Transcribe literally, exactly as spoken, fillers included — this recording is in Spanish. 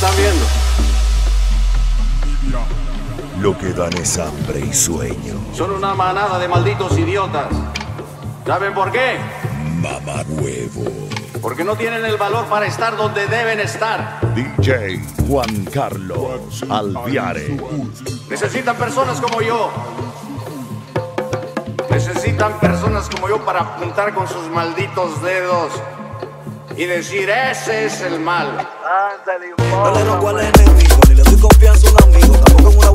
están viendo. Lo que dan es hambre y sueño. Son una manada de malditos idiotas. ¿Saben por qué? Mamá huevo. Porque no tienen el valor para estar donde deben estar. D J Juan Carlos Alviare. Necesitan personas como yo. Necesitan personas como yo para apuntar con sus malditos dedos y decir, ese es el mal. No le robo al enemigo, ni le doy confianza a un amigo, tampoco en una